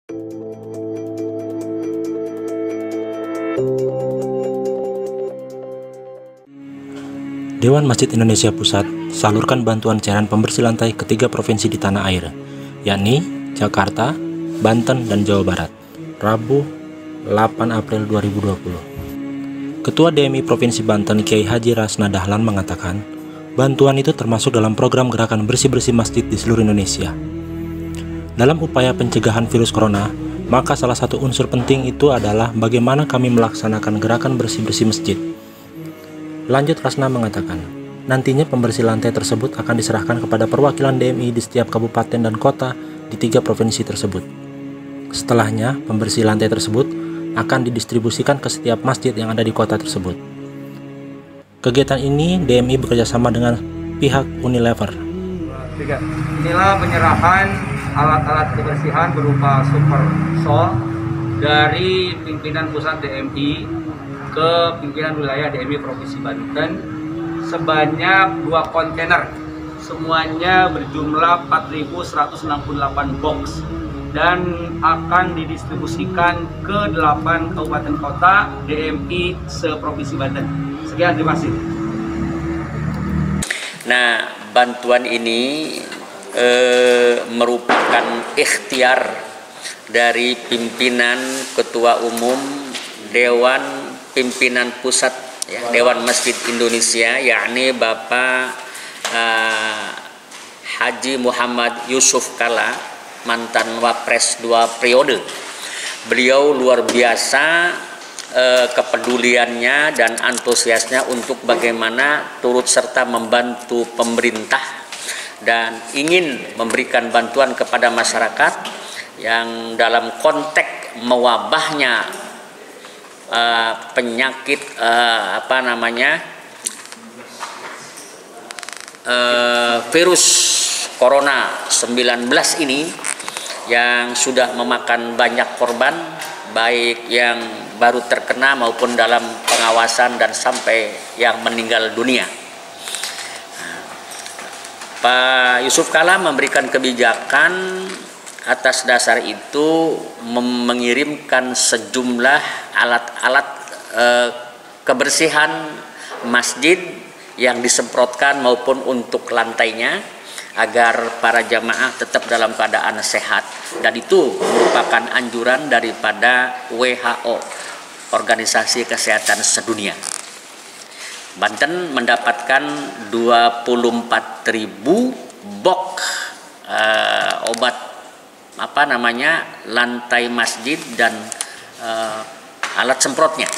Dewan Masjid Indonesia Pusat salurkan bantuan cairan pembersih lantai ke 3 provinsi di tanah air, yakni Jakarta, Banten, dan Jawa Barat, Rabu 8 April 2020. Ketua DMI Provinsi Banten Kiai Haji Rasna Dahlan mengatakan, bantuan itu termasuk dalam program gerakan bersih-bersih masjid di seluruh Indonesia. Dalam upaya pencegahan virus corona, maka salah satu unsur penting itu adalah bagaimana kami melaksanakan gerakan bersih-bersih masjid. Lanjut Rasna mengatakan, nantinya pembersih lantai tersebut akan diserahkan kepada perwakilan DMI di setiap kabupaten dan kota di 3 provinsi tersebut. Setelahnya, pembersih lantai tersebut akan didistribusikan ke setiap masjid yang ada di kota tersebut. Kegiatan ini DMI bekerjasama dengan pihak Unilever. Inilah penyerahan alat-alat kebersihan berupa Super Sol dari pimpinan pusat DMI ke pimpinan wilayah DMI Provinsi Banten sebanyak 2 kontainer, semuanya berjumlah 4.168 box dan akan didistribusikan ke 8 kabupaten kota DMI se-Provinsi Banten. Sekian, terima kasih. Nah, bantuan ini merupakan ikhtiar dari pimpinan Ketua Umum Dewan Pimpinan Pusat Dewan Masjid Indonesia, yakni Bapak Haji Muhammad Yusuf Kalla, mantan Wapres 2 periode. Beliau luar biasa kepeduliannya dan antusiasnya untuk bagaimana turut serta membantu pemerintah dan ingin memberikan bantuan kepada masyarakat yang dalam konteks mewabahnya penyakit virus corona 19 ini yang sudah memakan banyak korban, baik yang baru terkena maupun dalam pengawasan dan sampai yang meninggal dunia. Pak Yusuf Kalla memberikan kebijakan atas dasar itu mengirimkan sejumlah alat-alat kebersihan masjid yang disemprotkan maupun untuk lantainya agar para jamaah tetap dalam keadaan sehat, dan itu merupakan anjuran daripada WHO, Organisasi Kesehatan Sedunia. Banten mendapatkan 24.000 box obat lantai masjid dan alat semprotnya.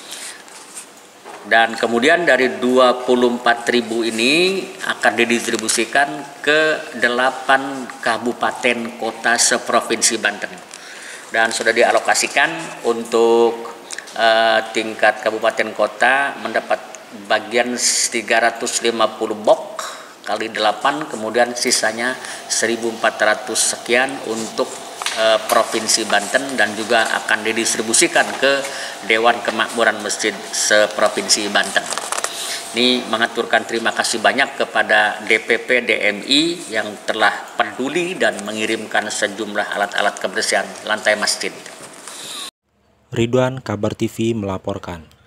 Dan kemudian dari 24.000 ini akan didistribusikan ke 8 kabupaten kota seprovinsi Banten. Dan sudah dialokasikan untuk tingkat kabupaten kota mendapat bagian 350 box kali 8, kemudian sisanya 1.400 sekian untuk Provinsi Banten, dan juga akan didistribusikan ke Dewan Kemakmuran Masjid se-Provinsi Banten. Ini mengaturkan terima kasih banyak kepada DPP DMI yang telah peduli dan mengirimkan sejumlah alat-alat kebersihan lantai masjid. Ridwan, Kabar TV melaporkan.